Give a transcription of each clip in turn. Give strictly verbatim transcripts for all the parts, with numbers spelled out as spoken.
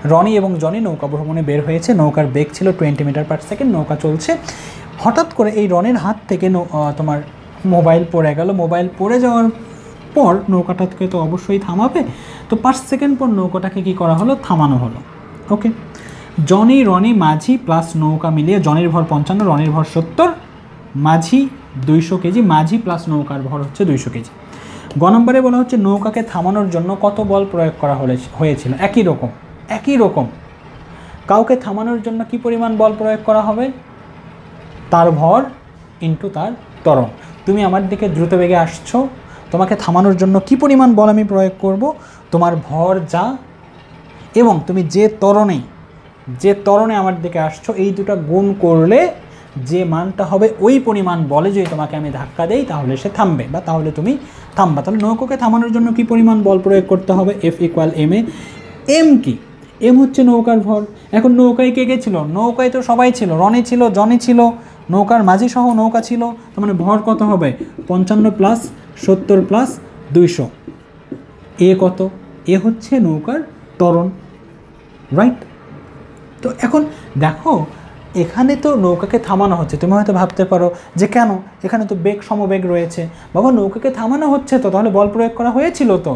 রনি এবং জনি নৌকা ভ্রমণে বের হয়েছে, নৌকার বেগ ছিল টোয়েন্টি মিটার পার সেকেন্ড, নৌকা চলছে। হঠাৎ করে এই রনির হাত থেকে তোমার মোবাইল পড়ে গেল, মোবাইল পড়ে যাওয়ার পর নৌকাটাকে তো অবশ্যই থামাবে, তো পাঁচ সেকেন্ড পর নৌকাটাকে কি করা হলো, থামানো হলো। ওকে, জনি রনি মাঝি প্লাস নৌকা মিলিয়ে জনির ভর পঞ্চান্ন, রনির ভর সত্তর, মাঝি দুইশো কেজি, মাঝি প্লাস নৌকার ভর হচ্ছে দুইশো কেজি। গ নম্বরে বলা হচ্ছে নৌকাকে থামানোর জন্য কত বল প্রয়োগ করা হয়েছিল, একই রকম একই রকম কাউকে থামানোর জন্য কি পরিমাণ বল প্রয়োগ করা হবে, তার ভর ইন্টু তার ত্বরণ। তুমি আমার দিকে দ্রুত বেগে আসছো, তোমাকে থামানোর জন্য কি পরিমাণ বল আমি প্রয়োগ করব, তোমার ভর যা এবং তুমি যে ত্বরণে যে ত্বরণে আমার দিকে আসছো এই দুটো গুণ করলে যে মানটা হবে ওই পরিমাণ বলে যদি তোমাকে আমি ধাক্কা দেই তাহলে সে থামবে বা তাহলে তুমি থামবা। তাহলে নৌকাকে থামানোর জন্য কি পরিমাণ বল প্রয়োগ করতে হবে, F equal M A. M কি, এম হচ্ছে নৌকার ভর। এখন নৌকায় কে কে ছিল, নৌকায় তো সবাই ছিল, রনি ছিল, জনি ছিল, নৌকার মাঝি সহ নৌকা ছিল, তার মানে ভর কত হবে, পঞ্চান্ন প্লাস সত্তর প্লাস দুইশো। এ কত, এ হচ্ছে নৌকার ত্বরণ, রাইট। তো এখন দেখো এখানে তো নৌকাকে থামানো হচ্ছে, তুমি হয়তো ভাবতে পারো যে কেন, এখানে তো বেগ সমবেগ রয়েছে। বাবা নৌকাকে থামানো হচ্ছে তো, তাহলে বল প্রয়োগ করা হয়েছিল তো,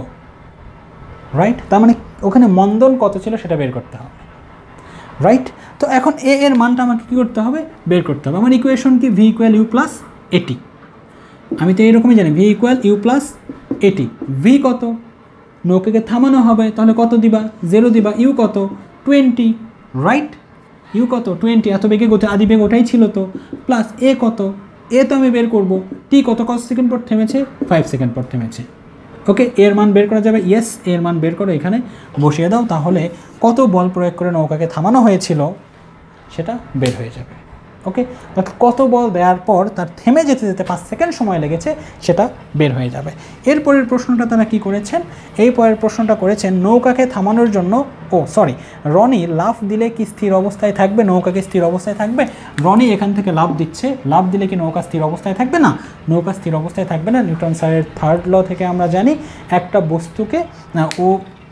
রাইট। তার মানে ওখানে মন্দন কত ছিল সেটা বের করতে হবে, রাইট। তো এখন এ এর মানটা আমাকে কী করতে হবে, বের করতে হবে। আমার ইকুয়েশন কি, ভি ইকুয়াল ইউ প্লাস এটি, আমি তো এইরকমই জানি, V equal U plus at. V কত, নৌকাকে থামানো হবে তাহলে কত দিবা, জিরো দিবা, ইউ কত, টোয়েন্টি, রাইট। ইউ কত, টোয়েন্টি, এত বেগে গতি আদি বেগ ওটাই ছিল তো, প্লাস এ কত, এ তো আমি বের করব, টি কত কত সেকেন্ড পর থেমেছে, ফাইভ সেকেন্ড পর থেমেছে। ওকে, এর মান বের করা যাবে, ইয়েস এর মান বের করে এখানে বসিয়ে দাও, তাহলে কত বল প্রয়োগ করে নৌকাকে থামানো হয়েছিল সেটা বের হয়ে যাবে। ওকে, কত বল দেওয়ার পর তার থেমে যেতে যেতে পাঁচ সেকেন্ড সময় লেগেছে সেটা বের হয়ে যাবে। এরপরের প্রশ্নটা তারা কি করেছেন, এই পরের প্রশ্নটা করেছেন নৌকাকে থামানোর জন্য, ও সরি, রনি লাফ দিলে কি স্থির অবস্থায় থাকবে, নৌকাকে স্থির অবস্থায় থাকবে। রনি এখান থেকে লাফ দিচ্ছে, লাফ দিলে কি নৌকা স্থির অবস্থায় থাকবে না, নৌকা স্থির অবস্থায় থাকবে না। নিউটন স্যারের থার্ড ল থেকে আমরা জানি একটা বস্তুকে ও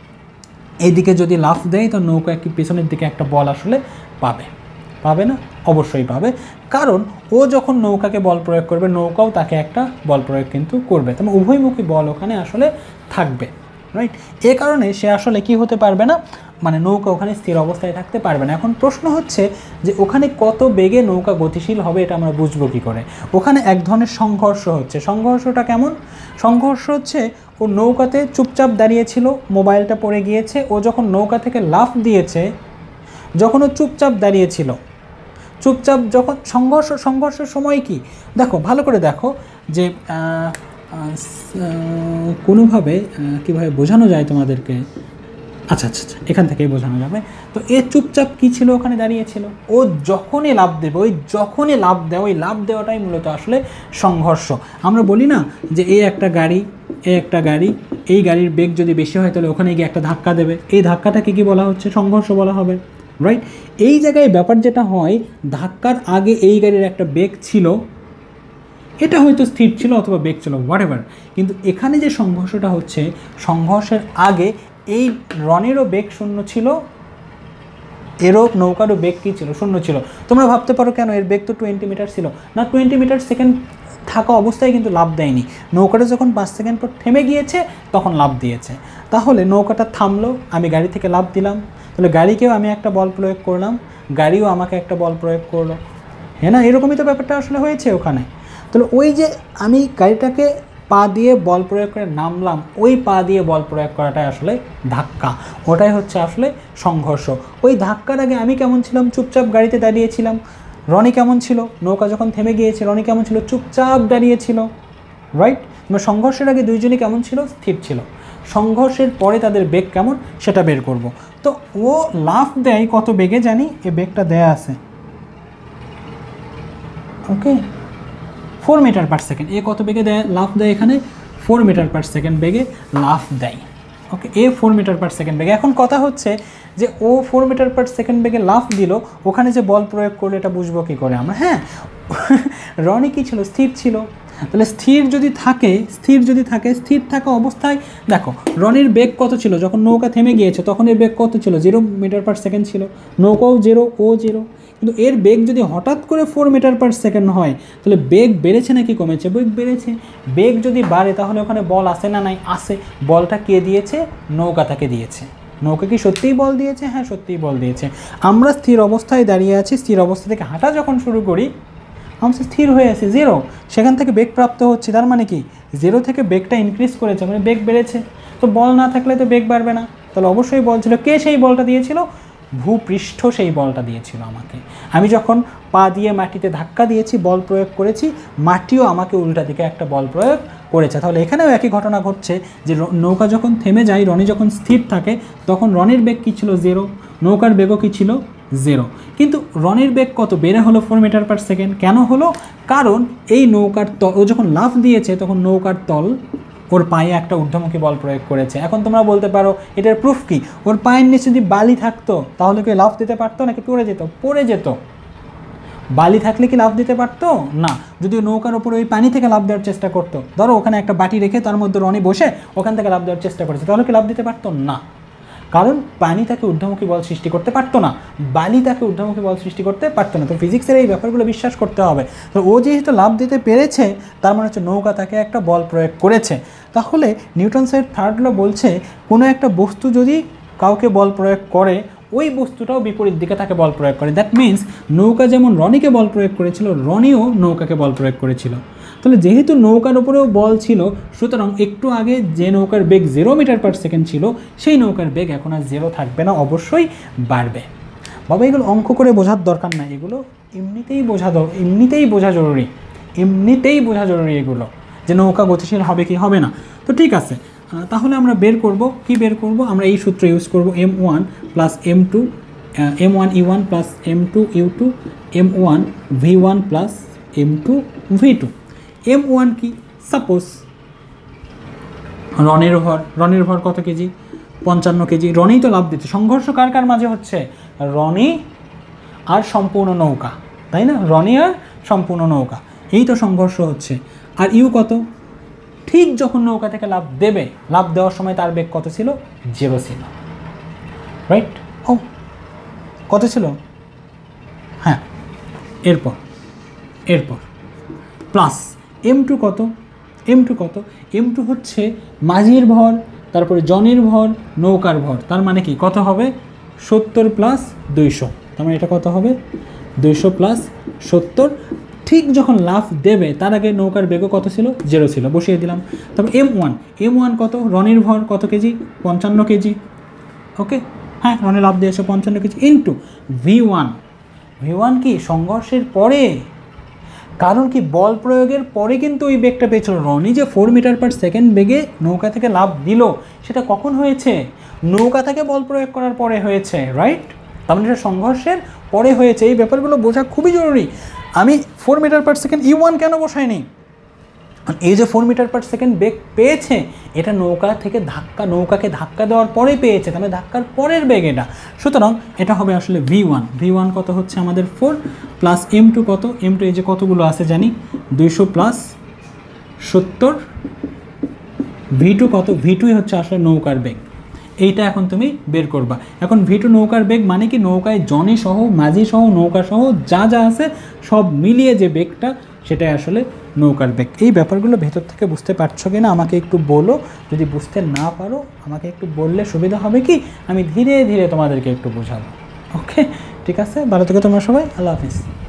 এইদিকে যদি লাফ দেয় তো নৌকা কি পেছনের দিকে একটা বল আসলে পাবে, পাবে না, অবশ্যই পাবে, কারণ ও যখন নৌকাকে বল প্রয়োগ করবে নৌকাও তাকে একটা বল প্রয়োগ কিন্তু করবে, তবে উভয়মুখী বল ওখানে আসলে থাকবে, রাইট। এ কারণে সে আসলে কি হতে পারবে না, মানে নৌকা ওখানে স্থির অবস্থায় থাকতে পারবে না। এখন প্রশ্ন হচ্ছে যে ওখানে কত বেগে নৌকা গতিশীল হবে এটা আমরা বুঝবো কী করে। ওখানে এক ধরনের সংঘর্ষ হচ্ছে, সংঘর্ষটা কেমন, সংঘর্ষ হচ্ছে ও নৌকাতে চুপচাপ দাঁড়িয়েছিল, মোবাইলটা পড়ে গিয়েছে, ও যখন নৌকা থেকে লাফ দিয়েছে, যখন ও চুপচাপ দাঁড়িয়েছিল, চুপচাপ যখন সংঘর্ষ, সংঘর্ষের সময় কি দেখো, ভালো করে দেখো যে কোনোভাবে কীভাবে বোঝানো যায় তোমাদেরকে, আচ্ছা আচ্ছা আচ্ছা এখান থেকেই বোঝানো যাবে। তো এ চুপচাপ কী ছিল, ওখানে দাঁড়িয়েছিল, ও যখনই লাফ দেবে, ওই যখনই লাফ দেয় ওই লাফ দেওয়াটাই মূলত আসলে সংঘর্ষ। আমরা বলি না যে এই একটা গাড়ি, এই একটা গাড়ি, এই গাড়ির বেগ যদি বেশি হয় তাহলে ওখানে গিয়ে একটা ধাক্কা দেবে, এই ধাক্কাটাকে কি বলা হচ্ছে, সংঘর্ষ বলা হবে, রাইট। এই জায়গায় ব্যাপার যেটা হয়, ধাক্কার আগে এই গাড়ির একটা বেগ ছিল, এটা হয়তো স্থির ছিল অথবা বেগ ছিল, হোয়াট এভার, কিন্তু এখানে যে সংঘর্ষটা হচ্ছে, সংঘর্ষের আগে এই রনেরও বেগ শূন্য ছিল, এরও নৌকারও বেগ কী ছিল, শূন্য ছিল। তোমরা ভাবতে পারো কেন, এর বেগ তো টোয়েন্টি মিটার ছিল না, টোয়েন্টি মিটার সেকেন্ড থাকা অবস্থায় কিন্তু লাফ দেয়নি, নৌকাটা যখন পাঁচ সেকেন্ড পর থেমে গিয়েছে তখন লাফ দিয়েছে। তাহলে নৌকাটা থামলো, আমি গাড়ি থেকে লাফ দিলাম, তাহলে গাড়িকেও আমি একটা বল প্রয়োগ করলাম, গাড়িও আমাকে একটা বল প্রয়োগ করলো, হ্যাঁ না, এরকমই তো ব্যাপারটা আসলে হয়েছে ওখানে। তাহলে ওই যে আমি গাড়িটাকে পা দিয়ে বল প্রয়োগ করে নামলাম, ওই পা দিয়ে বল প্রয়োগ করাটাই আসলে ধাক্কা, ওটাই হচ্ছে আসলে সংঘর্ষ। ওই ধাক্কার আগে আমি কেমন ছিলাম, চুপচাপ গাড়িতে দাঁড়িয়েছিলাম। রনি কেমন ছিল, নৌকা যখন থেমে গিয়েছে রনি কেমন ছিল, চুপচাপ দাঁড়িয়েছিল, রাইট। মানে সংঘর্ষের আগে দুইজনই কেমন ছিল, স্থির ছিল। সংঘর্ষের পরে তাদের বেগ কেমন সেটা বের করব। তো ও লাফ দেয় কত বেগে জানি, এ বেগটা দেয়া আছে, okay, four metre per second. এ কত বেগে দেয়, লাফ দেয় এখানে ফোর মিটার পার সেকেন্ড বেগে লাফ দেয়, ওকে, এ ফোর মিটার পার সেকেন্ড বেগে। এখন কথা হচ্ছে যে ও ফোর মিটার পার সেকেন্ড বেগে লাফ দিল, ওখানে যে বল প্রয়োগ করলো এটা বুঝবো কী করে আমরা? হ্যাঁ, রনি কী ছিল? স্থির ছিল। তাহলে স্থির যদি থাকে, স্থির যদি থাকে স্থির থাকা অবস্থায় দেখো রনির বেগ কত ছিল যখন নৌকা থেমে গিয়েছে, তখন এর বেগ কত ছিল? জিরো মিটার পার সেকেন্ড ছিল। নৌকাও জিরো, ও জিরো। কিন্তু এর বেগ যদি হঠাৎ করে ফোর মিটার পার সেকেন্ড হয়, তাহলে বেগ বেড়েছে নাকি কমেছে? বেগ বেড়েছে। বেগ যদি বাড়ে তাহলে ওখানে বল আসে না? নাই, আসে। বলটা কে দিয়েছে? নৌকা তাকে দিয়েছে। নৌকা কি সত্যিই বল দিয়েছে? হ্যাঁ, সত্যিই বল দিয়েছে। আমরা স্থির অবস্থায় দাঁড়িয়ে আছি, স্থির অবস্থা থেকে হাঁটা যখন শুরু করি আমরা স্থির হয়ে আছি জিরো, সেখান থেকে বেগ প্রাপ্ত হচ্ছে। তার মানে কি জিরো থেকে বেগটা ইনক্রিজ করেছে, মানে বেগ বেড়েছে। তো বল না থাকলে তো বেগ বাড়বে না, তাহলে অবশ্যই বল ছিল। কে সেই বলটা দিয়েছিল? ভূপৃষ্ঠ সেই বলটা দিয়েছিল আমাকে। আমি যখন পা দিয়ে মাটিতে ধাক্কা দিয়েছি, বল প্রয়োগ করেছি, মাটিও আমাকে উল্টা দিকে একটা বল প্রয়োগ করেছে। তাহলে এখানেও একই ঘটনা ঘটছে যে নৌকা যখন থেমে যায়, রনি যখন স্থির থাকে, তখন রনির বেগ কী ছিল? জিরো। নৌকার বেগও কী ছিল? জিরো। কিন্তু রনির বেগ কত বেড়ে হলো? Four metre per second. কেন হলো? কারণ এই নৌকার তল, ও যখন লাফ দিয়েছে তখন নৌকার তল ওর পায়ে একটা ঊর্ধ্বমুখী বল প্রয়োগ করেছে। এখন তোমরা বলতে পারো এটার প্রুফ কি? ওর পায়ের নিচে যদি বালি থাকতো তাহলে কি লাফ দিতে পারতো নাকি পড়ে যেত? পড়ে যেত। বালি থাকলে কি লাফ দিতে পারতো না? যদি নৌকার ওপরে ওই পানি থেকে লাফ দেওয়ার চেষ্টা করতো, ধরো ওখানে একটা বাটি রেখে তার মধ্যে রনি বসে ওখান থেকে লাফ দেওয়ার চেষ্টা করেছে, তাহলে কি লাফ দিতে পারতো না? কারণ পানি তাকে ঊর্ধ্বমুখী বল সৃষ্টি করতে পারতো না, বালি তাকে ঊর্ধ্বমুখী বল সৃষ্টি করতে পারতো না। তো ফিজিক্সের এই ব্যাপারগুলো বিশ্বাস করতে হবে। তো ও যেহেতু লাফ দিতে পেরেছে, তার মানে হচ্ছে নৌকা তাকে একটা বল প্রয়োগ করেছে। তাহলে নিউটনসের থার্ড ল বলছে কোনো একটা বস্তু যদি কাউকে বল প্রয়োগ করে, ওই বস্তুটাও বিপরীত দিকে তাকে বল প্রয়োগ করে। দ্যাট মিন্স নৌকা যেমন রনিকে বল প্রয়োগ করেছিল, রনিও নৌকাকে বল প্রয়োগ করেছিল। তাহলে যেহেতু নৌকার উপরেও বল ছিল, সুতরাং একটু আগে যে নৌকার বেগ জিরো মিটার পার সেকেন্ড ছিল, সেই নৌকার বেগ এখন আর জিরো থাকবে না, অবশ্যই বাড়বে। বাবা এগুলো অঙ্ক করে বোঝার দরকার নাই, এগুলো এমনিতেই বোঝা এমনিতেই বোঝা জরুরি, এমনিতেই বোঝা জরুরি এগুলো, যে নৌকা গতিশীল হবে কি হবে না। তো ঠিক আছে, তাহলে আমরা বের করব কি বের করব? আমরা এই সূত্র ইউজ করব, M one plus M two M one U one plus M two U two M one V one plus M two V two. M one কি? সাপোজ রনের ভর, রনের ভর কত কেজি? পঞ্চান্ন কেজি। রনেই তো লাভ দিচ্ছে। সংঘর্ষ কার কার মাঝে হচ্ছে? রনি আর সম্পূর্ণ নৌকা, তাই না? রনি আর সম্পূর্ণ নৌকা, এই তো সংঘর্ষ হচ্ছে। আর ইউ কত? ঠিক যখন নৌকা থেকে লাভ দেবে, লাভ দেওয়ার সময় তার বেগ কত ছিল? জিরো ছিল, রাইট? ও কত ছিল? হ্যাঁ, এরপর এরপর প্লাস এম টু কত? এম টু কত? এম টু হচ্ছে মাঝির ভর, তারপরে জনের ভর, নৌকার ভর। তার মানে কি কত হবে? সত্তর প্লাস দুইশো। তার মানে এটা কত হবে? দুইশো প্লাস সত্তর। ঠিক যখন লাফ দেবে তার আগে নৌকার বেগও কত ছিল? জিরো ছিল, বসিয়ে দিলাম। তারপর এম ওয়ান, এম ওয়ান কত? রনির ভর কত কেজি? পঞ্চান্ন কেজি। ওকে, হ্যাঁ, রনি লাফ দিয়েছে পঞ্চান্ন KG into V one. V one কি? সংঘর্ষের পরে, কারণ কি বল প্রয়োগের পরে কিন্তু ওই বেগটা পেয়েছিল। রনি যে ফোর মিটার পার সেকেন্ড বেগে নৌকা থেকে লাফ দিল, সেটা কখন হয়েছে? নৌকা থেকে বল প্রয়োগ করার পরে হয়েছে, রাইট? তার মানে এটা সংঘর্ষের পরে হয়েছে। এই ব্যাপারগুলো বোঝা খুবই জরুরি। আমি four metre per second U one কেন বসাইনি? এই যে ফোর মিটার পার সেকেন্ড বেগ পেয়েছে, এটা নৌকা থেকে ধাক্কা, নৌকাকে ধাক্কা দেওয়ার পরে পেয়েছে, তাহলে ধাক্কার পরের বেগ এটা। সুতরাং এটা হবে আসলে ভি ওয়ান। ভি ওয়ান কত হচ্ছে আমাদের? ফোর প্লাস এম টু কত? এম টু এই যে কতগুলো আছে জানি, দুইশো প্লাস সত্তর। ভি টু কত? ভি টুই হচ্ছে আসলে নৌকার বেগ। এইটা এখন তুমি বের করবা। এখন ভি টু নৌকার বেগ মানে কি? নৌকায় জনি সহ, মাঝি সহ, নৌকা সহ যা যা আছে সব মিলিয়ে যে বেগটা, সেটাই আসলে নৌকার বেগ। এই ব্যাপারগুলো ভেতর থেকে বুঝতে পারছো কি না আমাকে একটু বলো। যদি বুঝতে না পারো আমাকে একটু বললে সুবিধা হবে কি, আমি ধীরে ধীরে তোমাদেরকে একটু বোঝাবো। ওকে, ঠিক আছে, ভালো থেকো তোমরা সবাই। আল্লাহ হাফিজ।